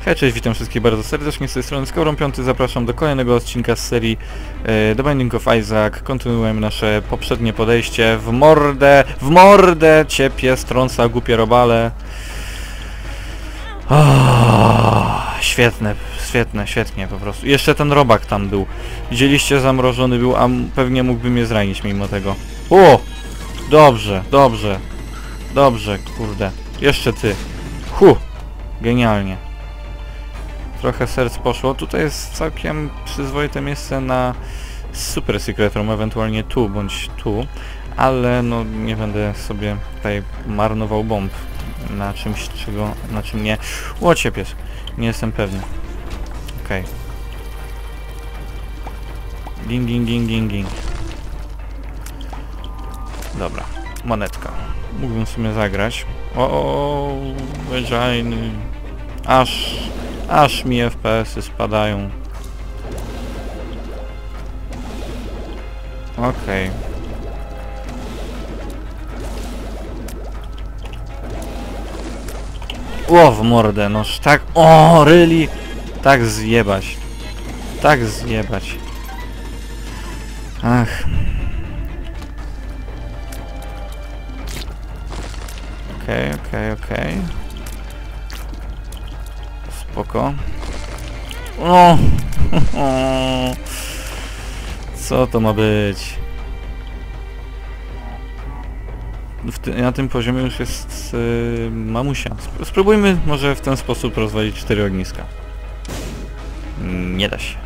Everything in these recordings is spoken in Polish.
Hej, cześć, witam wszystkich bardzo serdecznie, z tej strony Skowron5, zapraszam do kolejnego odcinka z serii The Binding of Isaac. Kontynuujemy nasze poprzednie podejście. W mordę ciepie, strąca głupie robale. Świetne, świetnie po prostu. Jeszcze ten robak tam był. Widzieliście, zamrożony był, a pewnie mógłby mnie zranić mimo tego. O! Dobrze, kurde. Jeszcze ty. Genialnie. Trochę serc poszło. Tutaj jest całkiem przyzwoite miejsce na Super Secret Room, ewentualnie tu bądź tu, ale no nie będę sobie tutaj marnował bomb na czymś, na czym nie... Łociepies. Nie jestem pewny. Okej. Ging. Dobra. Monetka. Mógłbym sobie zagrać. Wejrzajny. Aż mi FPS-y spadają. Okej. W mordę, noż tak... really? Tak zjebać. Ach. Okej. Spoko. Co to ma być? Na tym poziomie już jest mamusia. Spróbujmy może w ten sposób rozwalić 4 ogniska. Nie da się.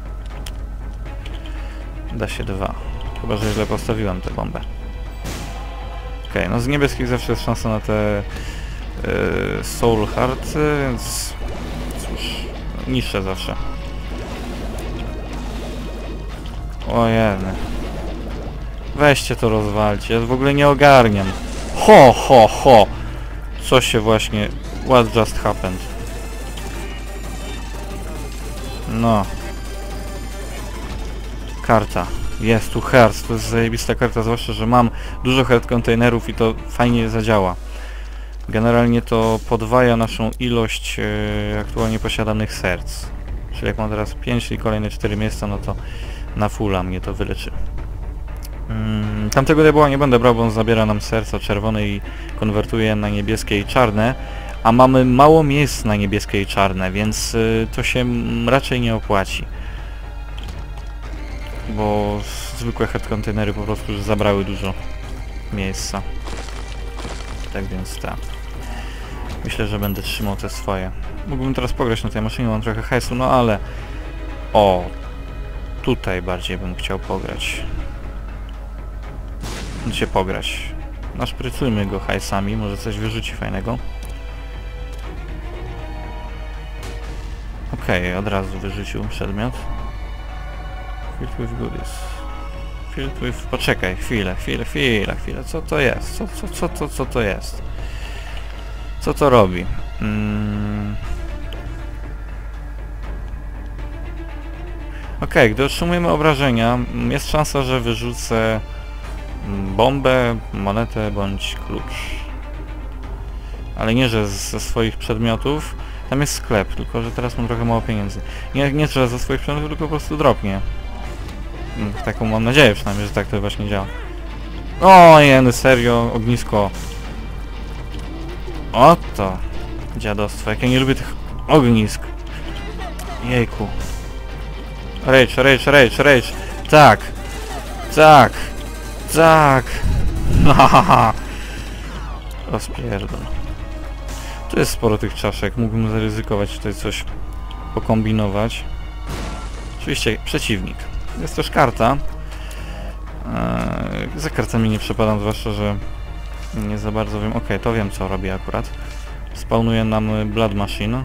Da się 2. Chyba że źle postawiłem tę bombę. Okej, no z niebieskich zawsze jest szansa na te Soul Heart, więc cóż, niższe zawsze. Ojej. Weźcie to rozwalcie, ja w ogóle nie ogarniam. Ho! Co się właśnie... What just happened? No. Karta. Jest tu hearts, to jest zajebista karta, zwłaszcza, że mam dużo heart containerów i to fajnie zadziała. Generalnie to podwaja naszą ilość aktualnie posiadanych serc. Czyli jak mam teraz 5 i kolejne 4 miejsca, no to na fulla mnie to wyleczy. Tamtego diabła nie będę brał, bo on zabiera nam serca czerwone i konwertuje je na niebieskie i czarne, a mamy mało miejsc na niebieskie i czarne, więc to się raczej nie opłaci. Bo zwykłe head containery po prostu już zabrały dużo miejsca. Tak więc tak. Myślę, że będę trzymał te swoje. Mógłbym teraz pograć na tej maszynie, mam trochę hajsu, no ale... Tutaj bardziej bym chciał pograć. Gdzie pograć? Naszprycujmy go hajsami, może coś wyrzuci fajnego. Okej, od razu wyrzucił przedmiot. Filled with goodies. Filled with... Poczekaj, chwilę. Co to jest? Co to jest? Co to robi? Okej, gdy otrzymujemy obrażenia, jest szansa, że wyrzucę bombę, monetę bądź klucz. Ale nie, że ze swoich przedmiotów. Tam jest sklep, tylko że teraz mam trochę mało pieniędzy. Nie, że ze swoich przedmiotów, tylko po prostu drobnie. Taką mam nadzieję przynajmniej, że tak to właśnie działa. Jeny, serio, ognisko. Oto dziadostwo, jak ja nie lubię tych ognisk. Jejku. Rage. Tak. Hahaha. Rozpierdol. Tu jest sporo tych czaszek, mógłbym zaryzykować tutaj coś pokombinować. Oczywiście przeciwnik. Jest też karta. Za kartami nie przepadam, zwłaszcza, że nie za bardzo wiem. Okej, to wiem co robi akurat. Spawnuje nam Blood Machine.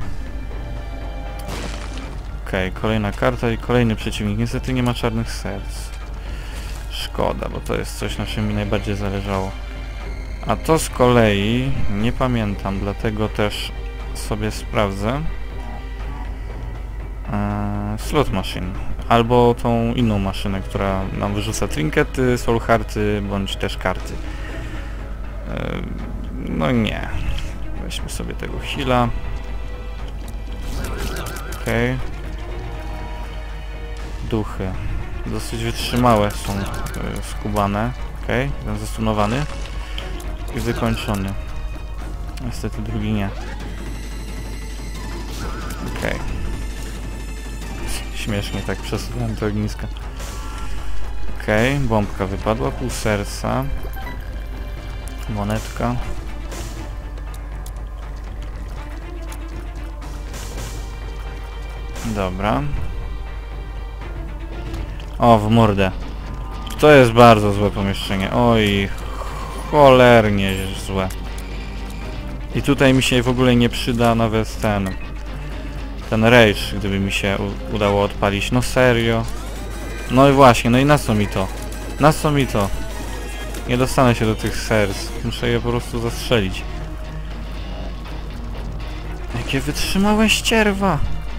Okej, kolejna karta i kolejny przeciwnik. Niestety nie ma czarnych serc. Szkoda, bo to jest coś, na czym mi najbardziej zależało. A to z kolei nie pamiętam, dlatego też sobie sprawdzę. Slot Machine. Albo tą inną maszynę, która nam wyrzuca trinkety, soul hearty, bądź też karty. No nie. Weźmy sobie tego heala. Okej. Duchy. Dosyć wytrzymałe są skubane. Okej, jeden zastunowany. I wykończony. Niestety drugi nie. Okej. Śmiesznie tak przesuwałem te ogniska. Okej, bombka wypadła, pół serca. Monetka. Dobra. O, w mordę. To jest bardzo złe pomieszczenie. Oj, cholernie złe. I tutaj mi się w ogóle nie przyda nawet ten rage, gdyby mi się udało odpalić. No serio. No i właśnie, no i na co mi to? Na co mi to? Nie dostanę się do tych serc. Muszę je po prostu zastrzelić. Jakie wytrzymałe ścierwa!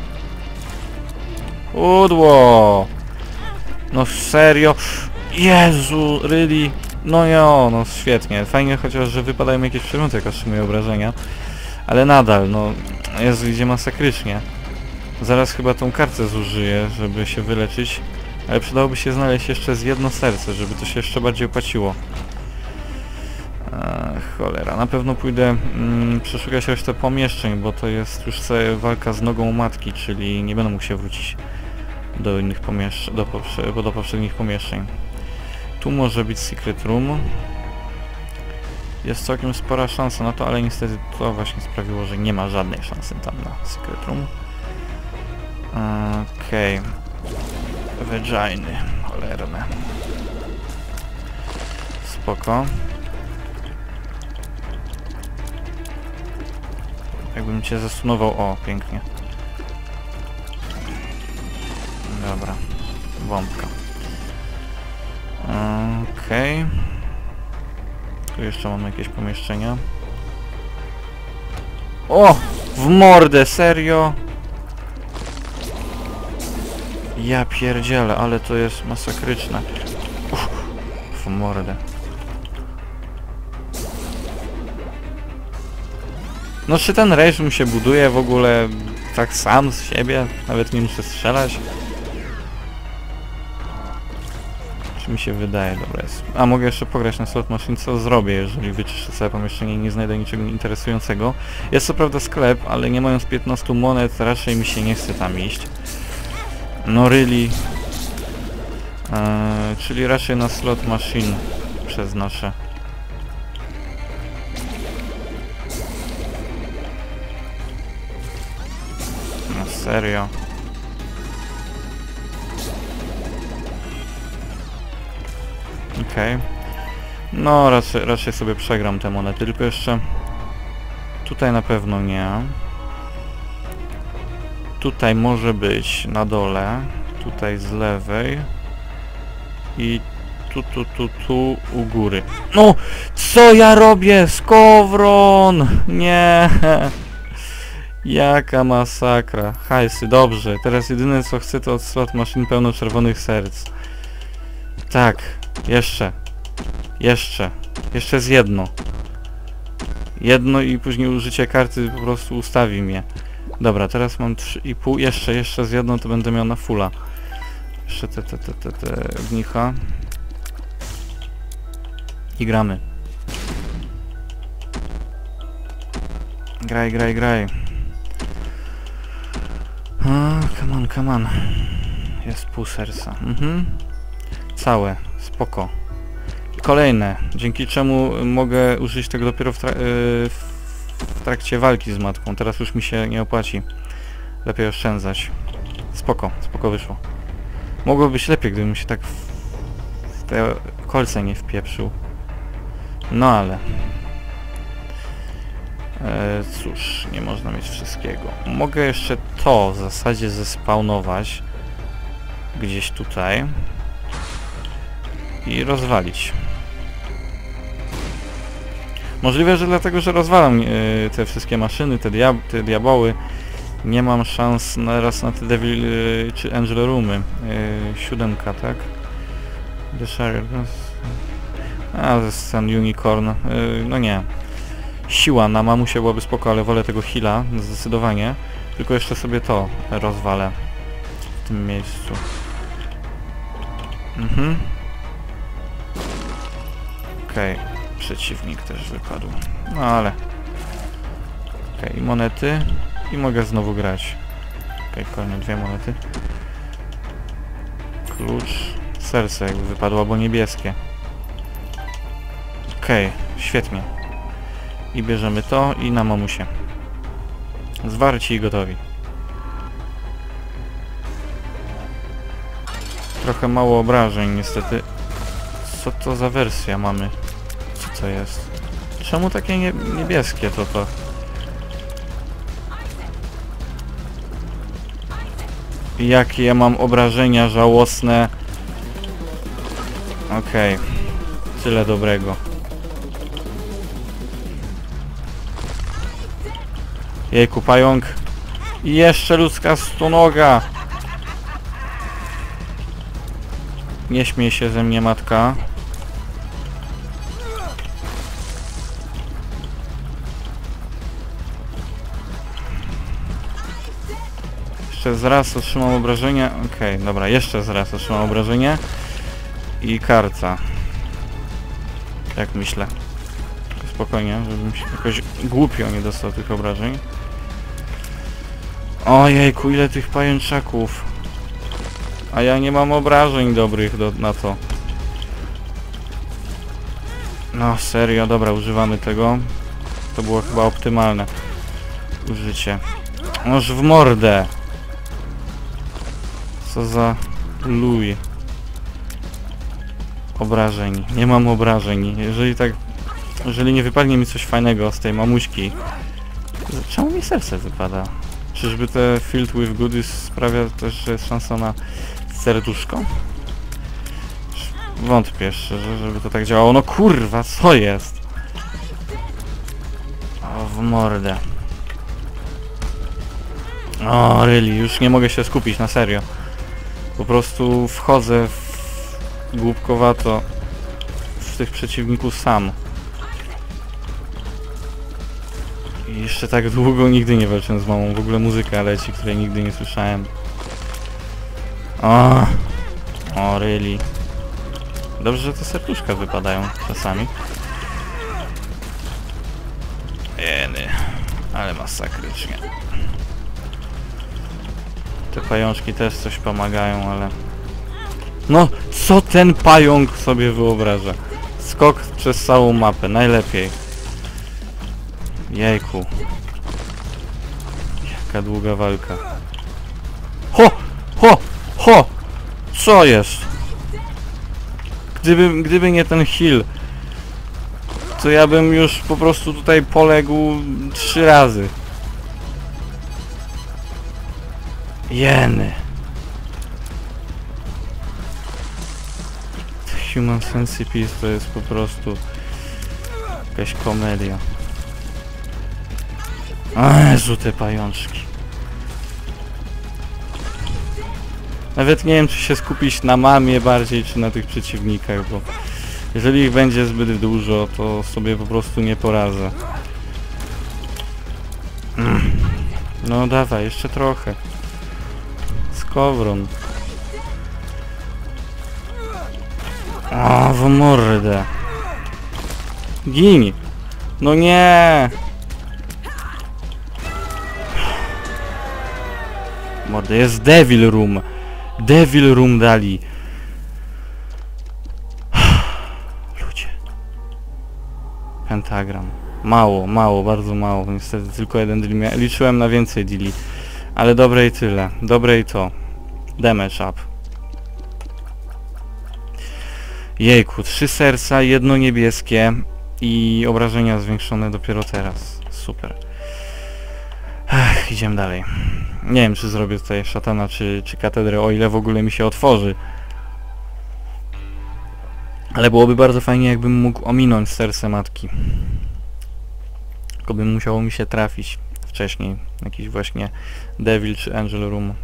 Udło! No serio? Jezu, really? No jo, no świetnie. Fajnie chociaż, że wypadają jakieś przedmioty, jak otrzymuję obrażenia. Ale nadal, no... Jezu, idzie masakrycznie. Zaraz chyba tą kartę zużyję, żeby się wyleczyć. Ale przydałoby się znaleźć jeszcze z jedno serce, żeby to się jeszcze bardziej opłaciło. Cholera, na pewno pójdę przeszukać resztę pomieszczeń, bo to jest już walka z nogą matki, czyli nie będę mógł się wrócić do innych pomieszczeń, do poprzednich pomieszczeń. Tu może być secret room. Jest całkiem spora szansa na to, ale niestety to właśnie sprawiło, że nie ma żadnej szansy tam na secret room. Okej. Vaginy, cholerne. Spoko. Jakbym cię zasunował, o, pięknie. Dobra, bombka. Okej. Tu jeszcze mamy jakieś pomieszczenia. O! W mordę, serio? Ja pierdzielę, ale to jest masakryczne. W mordę. No czy ten rage mi się buduje w ogóle tak sam z siebie? Nawet nie muszę strzelać. Czy mi się wydaje, dobra jest. A mogę jeszcze pograć na slot machine, co zrobię, jeżeli wyczyszczę całe pomieszczenie i nie znajdę niczego interesującego. Jest co prawda sklep, ale nie mając 15 monet raczej mi się nie chce tam iść. No really. Czyli raczej na slot machine przeznaczę. No serio. Okej. No raczej sobie przegram te monety, tylko jeszcze tutaj na pewno nie. Tutaj może być na dole, tutaj z lewej i tu u góry. No! Co ja robię? Skowron! Nie! Jaka masakra. Hajsy, dobrze. Teraz jedyne co chcę to od slot machine pełno czerwonych serc. Tak. Jeszcze. Jeszcze z jedno. Jedno i później użycie karty po prostu ustawi mnie. Dobra, teraz mam 3,5. Jeszcze z jedną to będę miał na fulla. Jeszcze te gnicha. I gramy. Graj. Come on. Jest pół serca. Całe. Spoko. Kolejne. Dzięki czemu mogę użyć tego dopiero w trakcie walki z matką. Teraz już mi się nie opłaci. Lepiej oszczędzać. Spoko wyszło. Mogło być lepiej, gdybym się tak w te kolce nie wpieprzył. No ale... cóż, nie można mieć wszystkiego. Mogę jeszcze to w zasadzie zespawnować gdzieś tutaj i rozwalić. Możliwe, że dlatego, że rozwalam te wszystkie maszyny, te diaboły, nie mam szans naraz na te Devil czy Angel Roomy. 7, tak? The Shire. A, to jest ten Unicorn. No nie. Siła na mamusie byłaby spoko, ale wolę tego heala, zdecydowanie. Tylko jeszcze sobie to rozwalę w tym miejscu. Okej, przeciwnik też wypadł. No ale... Okej, monety. I mogę znowu grać. Okej, kolejne 2 monety. Klucz. Serce jakby wypadło, albo niebieskie. Okej, świetnie. I bierzemy to i na mamusie. Zwarci i gotowi. Trochę mało obrażeń niestety. Co to za wersja mamy? Co to jest? Czemu takie niebieskie to? Jakie ja mam obrażenia żałosne. Okej. Tyle dobrego. Jejku, pająk. I jeszcze ludzka stonoga. Nie śmiej się ze mnie, matka. Jeszcze zraz otrzymam obrażenie. Okej, dobra, jeszcze zraz otrzymam obrażenie. I karta. Jak myślę. Spokojnie, żebym się jakoś głupio nie dostał tych obrażeń. Ojejku, ile tych pajęczaków. A ja nie mam obrażeń dobrych na to. No serio, dobra, używamy tego. To było chyba optymalne użycie. Noż w mordę. Co za luj. Obrażeń. Nie mam obrażeń. Jeżeli nie wypadnie mi coś fajnego z tej mamuśki. Czemu mi serce wypada? Czyżby te Filled with Goodies sprawia też, że jest szansa na serduszko? Wątpię szczerze, żeby to tak działało. No kurwa, co jest? O, w mordę. O, really, już nie mogę się skupić, na serio. Po prostu wchodzę głupkowato w tych przeciwników sam. I jeszcze tak długo nigdy nie walczyłem z mamą. W ogóle muzyka leci, której nigdy nie słyszałem. O, really. Dobrze, że te serduszka wypadają czasami. Jeny, ale masakrycznie. Te pajączki też coś pomagają, ale... No, co ten pająk sobie wyobraża? Skok przez całą mapę, najlepiej. Jejku. Jaka długa walka. Ho! Ho! Ho! Co jest? Gdyby nie ten heal, to ja bym już po prostu tutaj poległ 3 razy. Jeny. Human Centipede to jest po prostu jakaś komedia. Jezu, te pajączki. Nawet nie wiem, czy się skupić na mamie bardziej, czy na tych przeciwnikach, bo jeżeli ich będzie zbyt dużo, to sobie po prostu nie poradzę. No dawaj, jeszcze trochę. Skowron. O, w mordę. Gin. No nie. Mordę, jest Devil Room. Devil Room dali. Ludzie. Pentagram. Mało, bardzo mało. Niestety tylko 1 deal. Liczyłem na więcej deali. Ale dobre i tyle. Dobre i to. Damage up. Jejku, 3 serca, 1 niebieskie i obrażenia zwiększone dopiero teraz. Super. Idziemy dalej. Nie wiem, czy zrobię tutaj szatana, czy katedrę, o ile w ogóle mi się otworzy. Ale byłoby bardzo fajnie, jakbym mógł ominąć serce matki. Tylko by musiało mi się trafić wcześniej. Jakiś właśnie Devil czy Angel Room.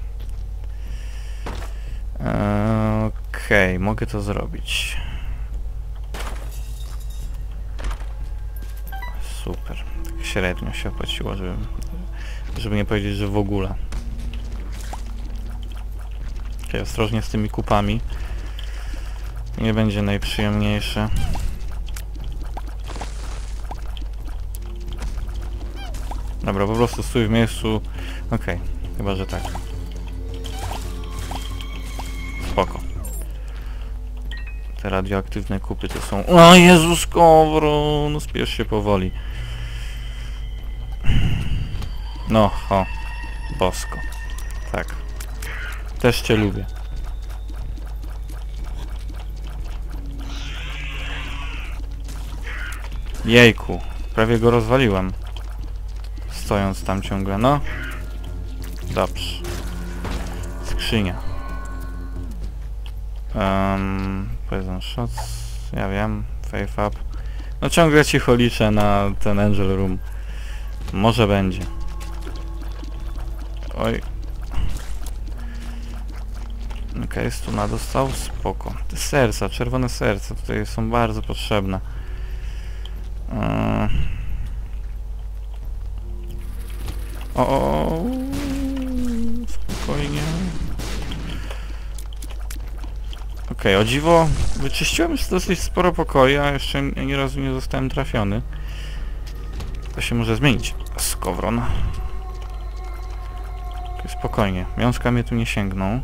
Okej, mogę to zrobić. Super. średnio się opłaciło, żeby nie powiedzieć, że w ogóle. Okay, ostrożnie z tymi kupami. Nie będzie najprzyjemniejsze. Dobra, po prostu stój w miejscu. Okej, chyba że tak. Spoko. Te radioaktywne kupy to są... O Jezus, kowro! No spiesz się powoli. No, ho. Bosko. Tak. Też cię lubię. Jejku. Prawie go rozwaliłem. Stojąc tam ciągle, no. Dobrze. Skrzynia. Poison shots. Ja wiem. Faith up. No ciągle cicho liczę na ten Angel Room. Może będzie. Oj. Okej, stuna dostał. Spoko. Te serca, czerwone serca tutaj są bardzo potrzebne. O, spokojnie. Okej, o dziwo wyczyściłem już dosyć sporo pokoi, a jeszcze ani razu nie zostałem trafiony. To się może zmienić. Skowron. Spokojnie, wiązka mnie tu nie sięgną.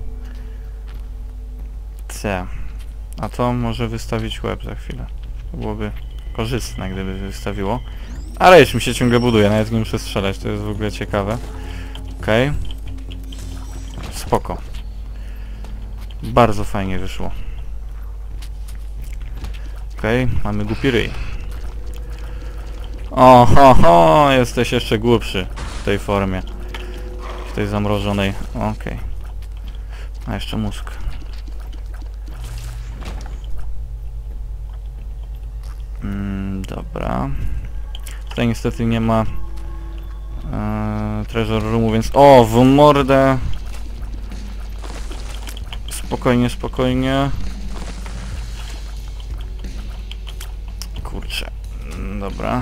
C. A to może wystawić łeb za chwilę. To byłoby korzystne, gdyby wystawiło. Ale już mi się ciągle buduje, nawet nie muszę strzelać, to jest w ogóle ciekawe. Okej. Spoko. Bardzo fajnie wyszło. Okej, mamy głupi ryj. O, ho, jesteś jeszcze głupszy w tej formie. W tej zamrożonej. Okej. A jeszcze mózg. Dobra. Tutaj niestety nie ma treasure roomu, więc... O, w mordę! Spokojnie, spokojnie. Kurczę. Dobra.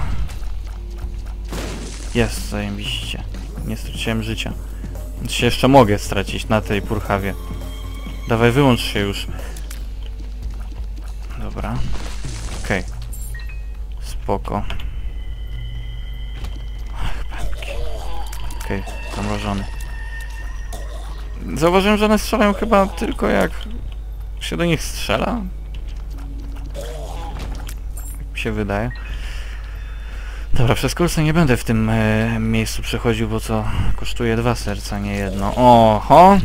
Jest, zajebiście. Nie straciłem życia. Więc się jeszcze mogę stracić na tej purchawie. Dawaj, wyłącz się już. Dobra. Okej. Spoko. Ach, pępki. Okej, zamrożony. Zauważyłem, że one strzelają chyba tylko jak się do nich strzela. Tak mi się wydaje. Dobra, przez kulsę nie będę w tym miejscu przechodził, bo to kosztuje 2 serca, nie jedno. Oho!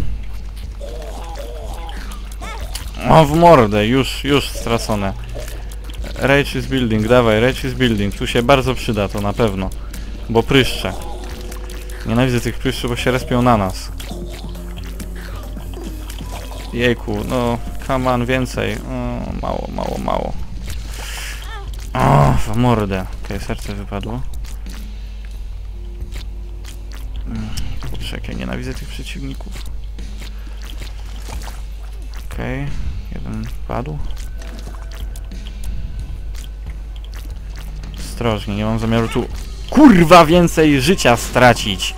O, w mordę, już stracone. Rage is building, dawaj, rage is building. Tu się bardzo przyda to na pewno. Bo pryszcze. Nienawidzę tych pryszczy, bo się respią na nas. Jejku, no, come on, więcej. O, mało. O, w mordę. Okej, serce wypadło. Kurczę, jak ja nienawidzę tych przeciwników. Okej, jeden padł. Ostrożnie, nie mam zamiaru tu... Kurwa, więcej życia stracić!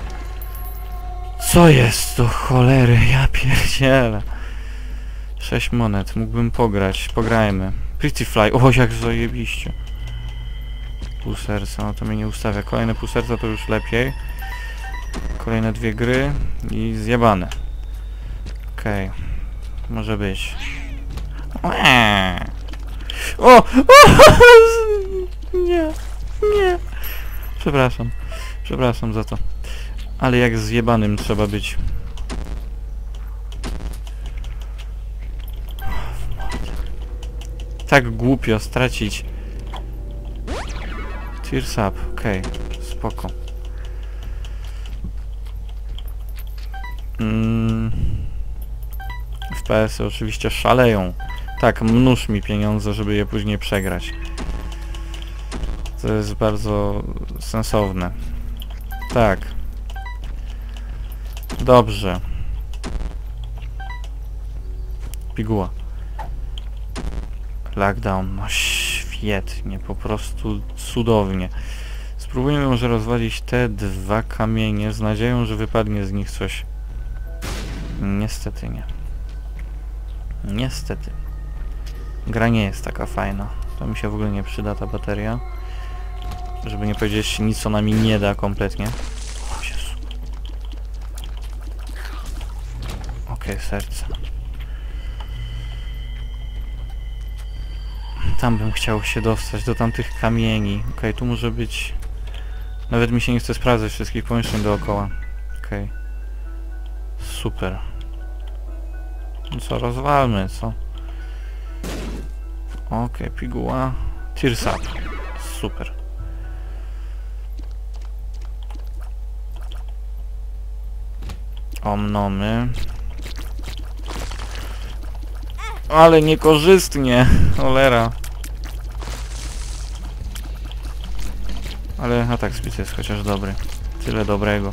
Co jest do cholery? Ja pierdzielę. 6 monet, mógłbym pograć. Pograjmy. Pretty Fly, o jak zajebiście. Pół serca, no to mnie nie ustawia. Kolejne pół serca to już lepiej. Kolejne 2 gry i zjebane. Okej. Może być. O! Nie. Przepraszam za to. Ale jak zjebanym trzeba być. Tak głupio stracić. Tears up, okej, spoko. FPS-y oczywiście szaleją. Tak, mnóż mi pieniądze, żeby je później przegrać. To jest bardzo sensowne. Tak. Dobrze. Piguła. Lockdown, no świetnie, po prostu cudownie. Spróbujmy może rozwalić te dwa kamienie z nadzieją, że wypadnie z nich coś. Niestety nie. Niestety. Gra nie jest taka fajna. To mi się w ogóle nie przyda ta bateria. Żeby nie powiedzieć, nic ona mi nie da kompletnie. O Jezu. Okej, serce. Tam bym chciał się dostać, do tamtych kamieni. Okej, tu może być... Nawet mi się nie chce sprawdzać wszystkich pomieszczeń dookoła. Okej. Super. No co, rozwalmy, co? Okej, piguła. Tears up. Super. Omnomy. Ale niekorzystnie, cholera. Ale atak speed jest chociaż dobry. Tyle dobrego.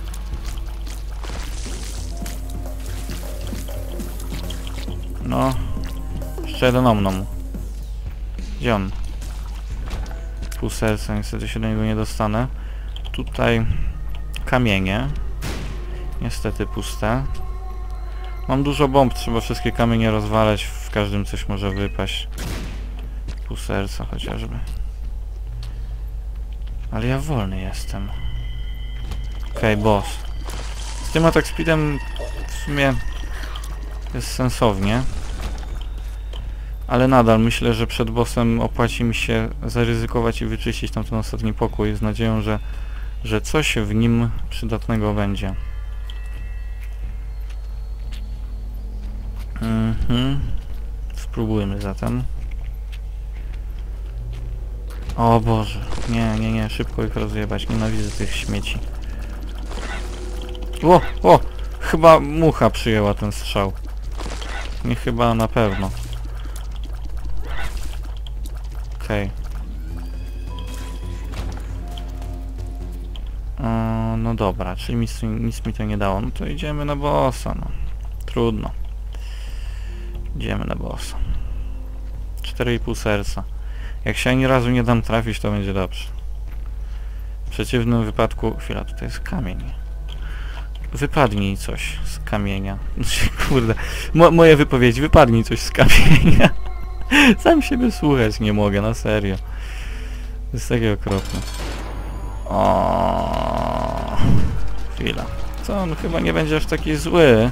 No. Jeszcze jeden omnom. Gdzie on? Pół serca, niestety się do niego nie dostanę. Tutaj kamienie. Niestety puste. Mam dużo bomb, trzeba wszystkie kamienie rozwalać, w każdym coś może wypaść. Pół serca chociażby. Ale ja wolny jestem. Okej, boss. Z tym atak speedem w sumie jest sensownie. Ale nadal myślę, że przed bossem opłaci mi się zaryzykować i wyczyścić tamten ostatni pokój z nadzieją, że coś w nim przydatnego będzie. Spróbujmy zatem. O Boże, nie, szybko ich rozjebać, nienawidzę tych śmieci. O! Chyba mucha przyjęła ten strzał. Nie chyba, na pewno. Okej. No dobra, czyli nic mi to nie dało. No to idziemy na bossa, no. Trudno. Idziemy na bossa. 4,5 serca. Jak się ani razu nie dam trafić, to będzie dobrze. W przeciwnym wypadku... Chwila, tutaj jest kamień. Wypadnij coś z kamienia. Kurde. Moje wypowiedzi. Wypadnij coś z kamienia. Sam siebie słuchać nie mogę, na serio. To jest takie okropne. O, chwila. Co? On chyba nie będzie aż taki zły.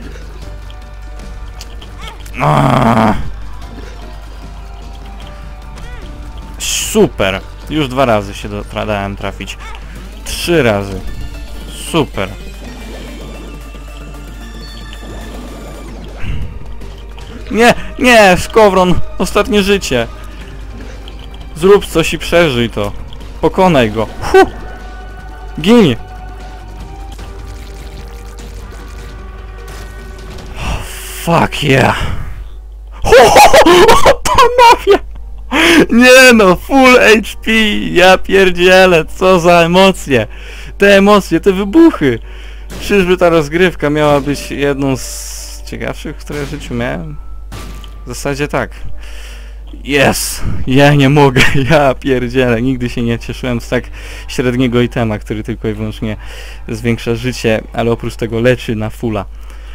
Super! Już 2 razy się dałem trafić. 3 razy. Super. Nie! Skowron! Ostatnie życie! Zrób coś i przeżyj to. Pokonaj go. Gin! Fuck yeah! Panowie! Nie no, full HP! Ja pierdzielę, co za emocje! Te emocje, te wybuchy! Czyżby ta rozgrywka miała być jedną z ciekawszych, które w życiu miałem? W zasadzie tak. Yes! Ja nie mogę, ja pierdzielę. Nigdy się nie cieszyłem z tak średniego itema, który tylko i wyłącznie zwiększa życie, ale oprócz tego leczy na fulla.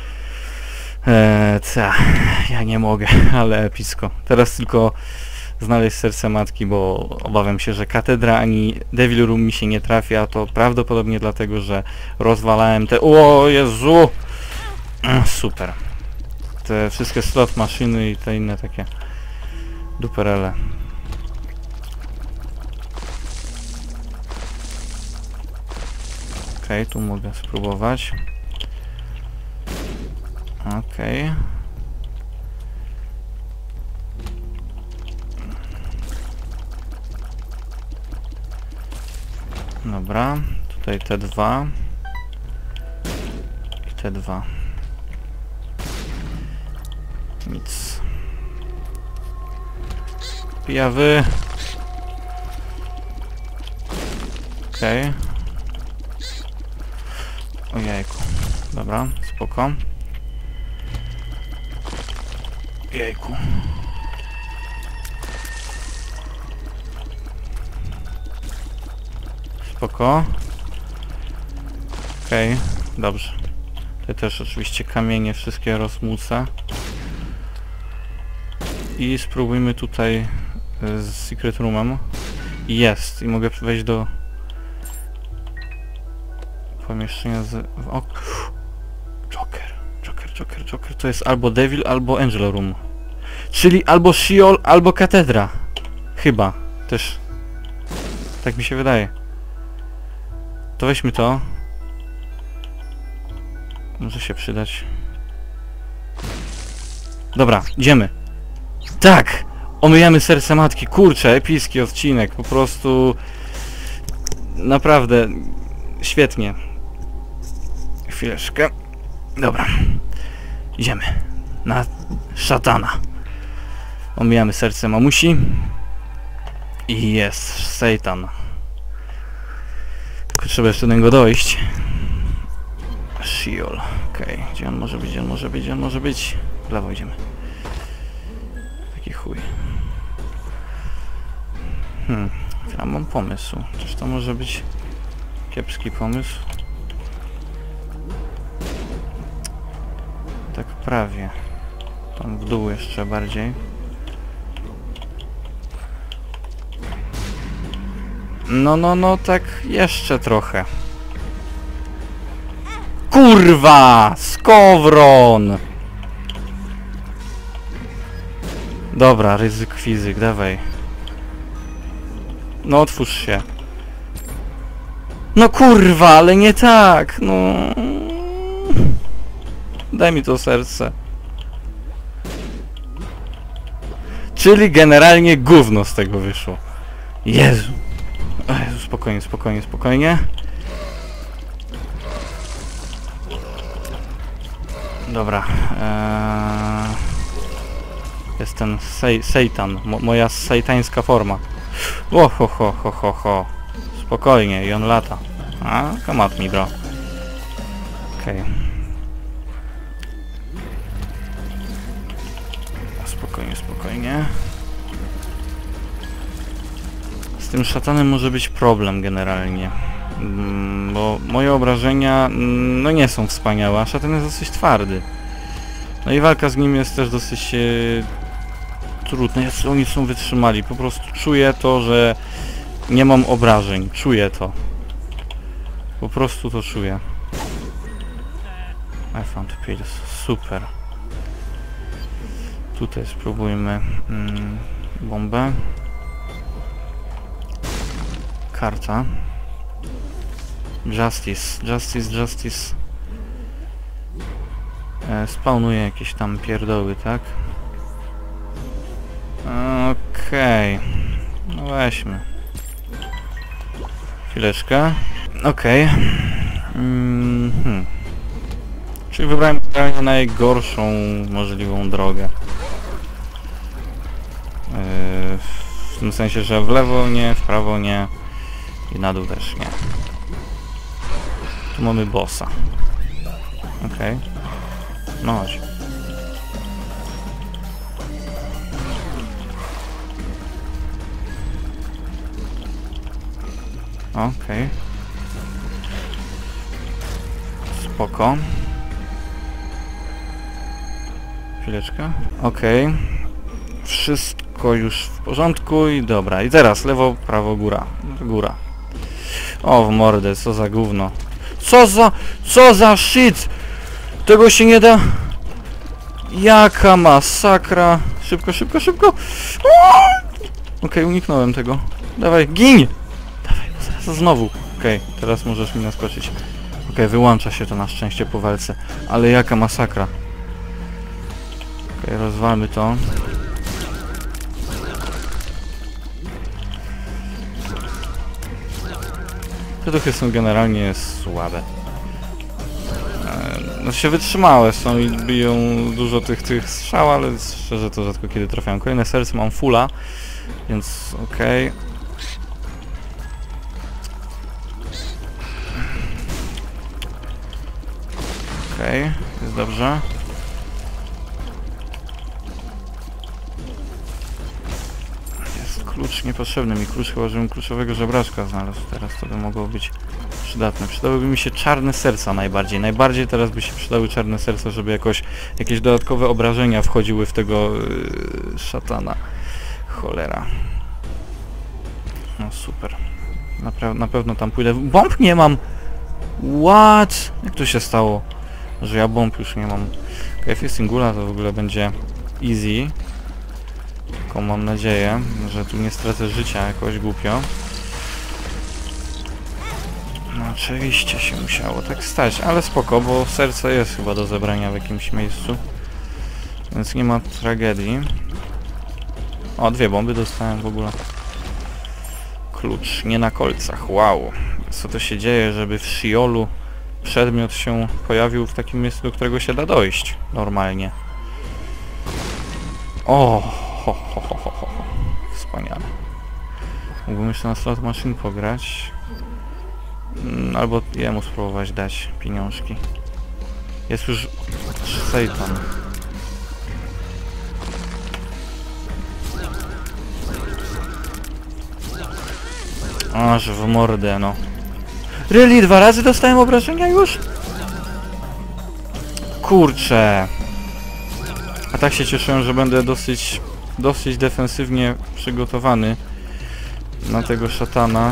Ja nie mogę, ale epicko. Teraz tylko znaleźć serce matki, bo obawiam się, że katedra ani Devil Room mi się nie trafi, a to prawdopodobnie dlatego, że rozwalałem te... O Jezu! Super. Te wszystkie slot maszyny i te inne takie duperele. Okej, tu mogę spróbować. Okej. Dobra, tutaj te dwa. I te dwa. Nic. Pijawy. Okej. Ojejku. Dobra, spoko. Jejku. Spoko. Okej, dobrze. Tutaj też oczywiście kamienie wszystkie rozmucę. I spróbujmy tutaj z Secret Roomem. Jest! I mogę wejść do pomieszczenia z... O... Joker. To jest albo Devil, albo Angel Room. Czyli albo Sheol, albo Katedra. Chyba. Też. Tak mi się wydaje. To weźmy to. Może się przydać. Dobra, idziemy. Tak! Omijamy serce matki. Kurczę, epicki odcinek. Po prostu... Naprawdę... Świetnie. Chwileczkę. Dobra. Idziemy. Na szatana. Omijamy serce mamusi. I jest Satan. Tylko trzeba jeszcze do niego dojść. Sheol. Okej. Gdzie on może być? Gdzie on może być? W lewo idziemy. Taki chuj. Ja mam pomysł. Czyż to może być kiepski pomysł? Tak prawie. Tam w dół jeszcze bardziej. No, tak jeszcze trochę. Kurwa! Skowron! Dobra, ryzyk fizyk, dawaj. No otwórz się. No kurwa, ale nie tak, no. Daj mi to serce. Czyli generalnie gówno z tego wyszło. Jezu. Jezu, spokojnie. Dobra. Jest ten Satan. Moja satańska forma. Ho. Spokojnie, i on lata. A, come at me, bro. Okej. Spokojnie. Z tym szatanem może być problem generalnie. Bo moje obrażenia no nie są wspaniałe, a szatan jest dosyć twardy. No i walka z nim jest też dosyć trudna. Jacy oni są wytrzymali. Po prostu czuję to, że nie mam obrażeń. Czuję to. Po prostu to czuję. I found pills. Super. Tutaj spróbujmy bombę. Karta. Justice. Spawnuję jakieś tam pierdoły, tak? Okej. No weźmy. Chwileczkę. Okej. Czyli wybrałem najgorszą możliwą drogę. W tym sensie, że w lewo nie, w prawo nie i na dół też nie. Tu mamy bossa. Okej. No chodź. Okej. Spoko. Chwileczkę. Okej. Wszystko już w porządku i dobra. I teraz lewo, prawo, góra. O, w mordę, co za gówno. Co za shit! Tego się nie da... Jaka masakra! Szybko! Okej, uniknąłem tego. Dawaj, gin! Dawaj, zaraz znowu. Okej, teraz możesz mi naskoczyć. Okej, wyłącza się to na szczęście po walce. Ale jaka masakra. Okej, rozwalmy to. Te duchy są generalnie słabe. No się wytrzymałe są i biją dużo tych strzał, ale szczerze to rzadko kiedy trafiają. Kolejne serce mam fulla, więc okej. Okej, jest dobrze. Jest klucz niepotrzebny mi klucz, chyba żebym kluczowego żebraczka znalazł. Teraz to by mogło być przydatne. Przydałyby mi się czarne serca najbardziej. Najbardziej teraz by się przydały czarne serca, żeby jakieś dodatkowe obrażenia wchodziły w tego szatana. Cholera. No super. Na pewno tam pójdę. Bomb nie mam! What? Jak to się stało, że ja bomb już nie mam? KF Singula to w ogóle będzie easy. Tylko mam nadzieję, że tu nie stracę życia jakoś głupio. No oczywiście się musiało tak stać, ale spoko, bo serce jest chyba do zebrania w jakimś miejscu. Więc nie ma tragedii. O, 2 bomby dostałem w ogóle. Klucz, nie na kolcach, wow. Co to się dzieje, żeby w Shiolu przedmiot się pojawił w takim miejscu, do którego się da dojść normalnie. O, ho. Wspaniale. Mógłbym jeszcze na slot machine pograć. Albo jemu spróbować dać pieniążki. Jest już Satan. Aż w mordę, no. Really? 2 razy dostałem obrażenia już? Kurczę. A tak się cieszyłem, że będę dosyć defensywnie przygotowany na tego szatana.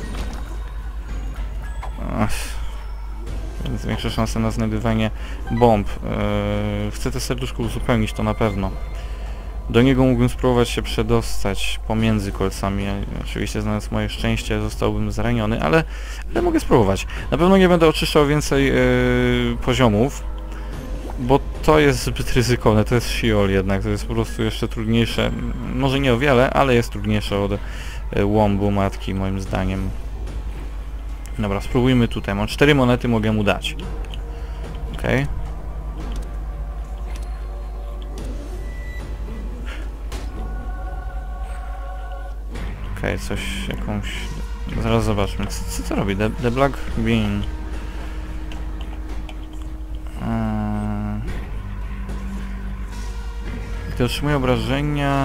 Więc większe szanse na znajdywanie bomb. Chcę te serduszko uzupełnić, to na pewno. Do niego mógłbym spróbować się przedostać pomiędzy kolcami. Oczywiście, znając moje szczęście, zostałbym zraniony, ale mogę spróbować. Na pewno nie będę oczyszczał więcej poziomów, bo to jest zbyt ryzykowne. To jest Shiol jednak, to jest po prostu jeszcze trudniejsze. Może nie o wiele, ale jest trudniejsze od łombu matki, moim zdaniem. Dobra, spróbujmy tutaj. Mam 4 monety, mogę mu dać. Okej. Okej, coś, jakąś... Zaraz zobaczmy. Co to robi? The Black Bean. Gdy otrzymuje obrażenia...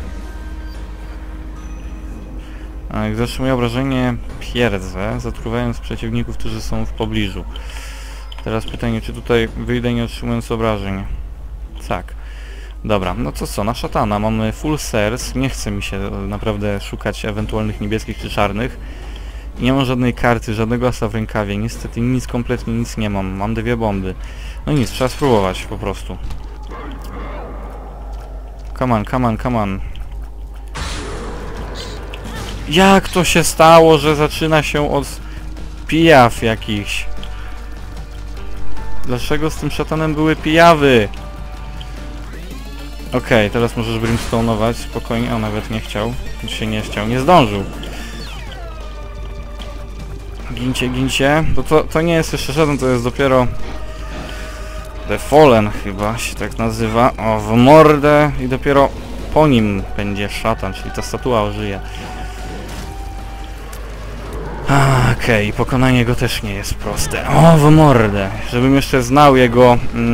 Gdy otrzymuje obrażenie, pierdzę, zatruwając przeciwników, którzy są w pobliżu. Teraz pytanie, czy tutaj wyjdę nie otrzymując obrażeń? Tak. Dobra, no to co, na szatana mamy full serc, nie chce mi się naprawdę szukać ewentualnych niebieskich czy czarnych. Nie mam żadnej karty, żadnego asa w rękawie, niestety nic, kompletnie nic nie mam, mam 2 bomby. No nic, trzeba spróbować po prostu. Come on. Jak to się stało, że zaczyna się od pijaw jakichś? Dlaczego z tym szatanem były pijawy? Okej, teraz możesz brimstone'ować, spokojnie, on nawet nie chciał, nie zdążył. Gincie, to nie jest jeszcze żaden, to jest dopiero The Fallen chyba się tak nazywa, o w mordę i dopiero po nim będzie szatan, czyli ta statua ożyje. Okej, pokonanie go też nie jest proste, o w mordę, żebym jeszcze znał jego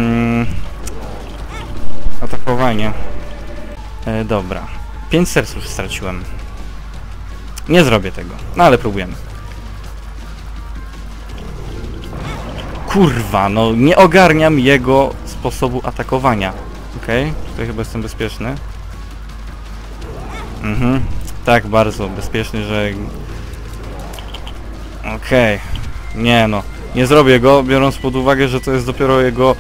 atakowanie. Dobra. 5 serc już straciłem. Nie zrobię tego. No ale próbujemy. Kurwa, no nie ogarniam jego sposobu atakowania. Okej, tutaj chyba jestem bezpieczny. Tak, bardzo bezpieczny, że... Okej. Nie no. Nie zrobię go, biorąc pod uwagę, że to jest dopiero jego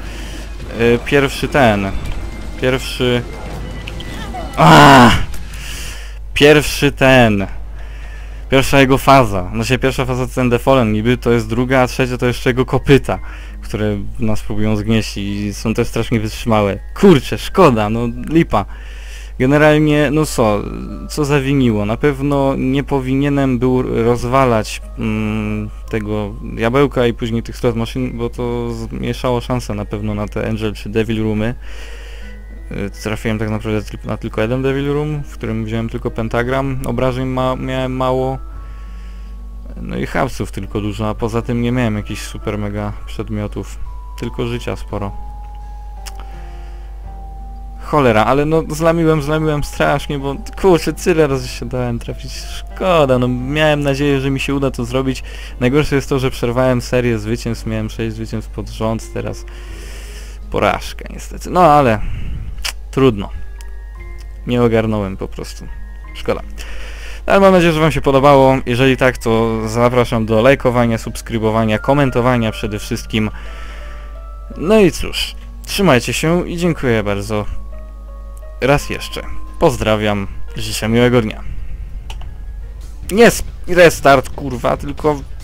pierwsza jego faza. Znaczy pierwsza faza to ten The Fallen niby, to jest druga, a trzecia to jeszcze jego kopyta, które nas próbują zgnieść i są też strasznie wytrzymałe. Kurczę, szkoda, no lipa. Generalnie, no co zawiniło? Na pewno nie powinienem był rozwalać tego diabełka i później tych slot machine, bo to zmniejszało szanse na pewno na te Angel czy Devil Roomy. Trafiłem tak naprawdę na tylko 1 Devil Room, w którym wziąłem tylko pentagram, obrażeń miałem mało, no i hapsów tylko dużo, a poza tym nie miałem jakichś super mega przedmiotów, tylko życia sporo. Cholera, ale no zlamiłem strasznie, bo kurczę, tyle razy się dałem trafić. Szkoda, no miałem nadzieję, że mi się uda to zrobić. Najgorsze jest to, że przerwałem serię zwycięstw, miałem 6 zwycięstw pod rząd, teraz porażka niestety. No ale trudno. Nie ogarnąłem po prostu. Szkoda. Ale mam nadzieję, że wam się podobało. Jeżeli tak, to zapraszam do lajkowania, subskrybowania, komentowania przede wszystkim. No i cóż, trzymajcie się i dziękuję bardzo. Raz jeszcze. Pozdrawiam. Życzę miłego dnia. Nie restart, kurwa, tylko